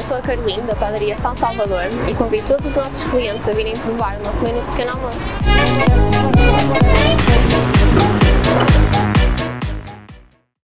sou a Carolina, da padaria São Salvador, e convido todos os nossos clientes a virem provar o nosso menu de pequeno almoço.